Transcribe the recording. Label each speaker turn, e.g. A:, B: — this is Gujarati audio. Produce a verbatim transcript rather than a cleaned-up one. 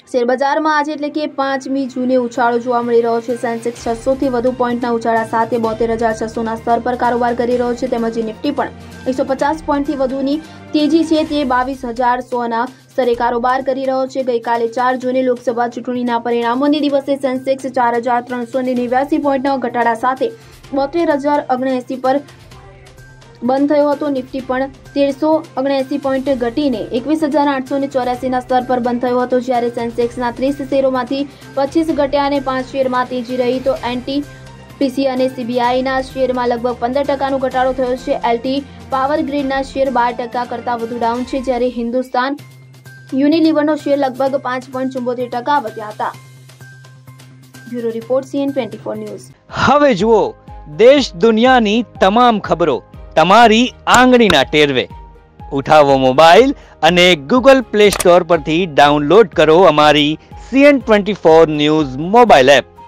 A: શેરબજારમાં આજે એટલે કે પાંચમી જૂને ઉછાળો જોવા મળી રહ્યો છે। સેન્સેક્સ છસો થી વધુ પોઈન્ટના ઉછાળા સાથે બોતેર હજાર છસોના સ્તર પર કારોબાર કરી રહ્યો છે, તેમજ નિફ્ટી પણ એકસો પચાસ પોઈન્ટથી વધુની તેજી છે તે બાવીસ હજાર સોના સ્તરે કારોબાર કરી રહ્યો છે। ગઈકાલે ચાર જૂને લોકસભા ચૂંટણીના પરિણામોની દિવસે સેન્સેક્સ ચાર હજાર ત્રણસો નેવ્યાસી પોઈન્ટના ઘટાડા સાથે બોતેર હજાર ઓગણએસી પર બંધ થયો હતો। નિફ્ટી પણ તેરસો ઓગણએસી પોઈન્ટ ઘટીને એકવીસ હજાર આઠસો ને ચોર્યાસીના સ્તર પર બંધ થયો હતો, જ્યારે સેન્સેક્સના ત્રીસ શેરોમાંથી પચીસ ઘટ્યા અને પાંચ શેરમાં તેજી રહી તો એનટીપીસી અને સીબીઆઈના શેરમાં લગભગ પંદર ટકાનો ઘટાડો થયો છે। એલટી પાવર ગ્રીડના શેર બાર ટકા કરતાં વધુ ડાઉન છે, જ્યારે હિન્દુસ્તાન યુનિલિવરનો શેર લગભગ પાંચ પોઈન્ટ ચુંબોતેર ટકા વધ્યા હતા। Bureau report CN twenty four news.
B: હવે જુઓ દેશ દુનિયાની તમામ ખબરો તમારી આંગળીના ટેરવે। ઉઠાવો મોબાઈલ અને ગૂગલ પ્લે સ્ટોર પરથી ડાઉનલોડ કરો અમારી CN twenty four news mobile app.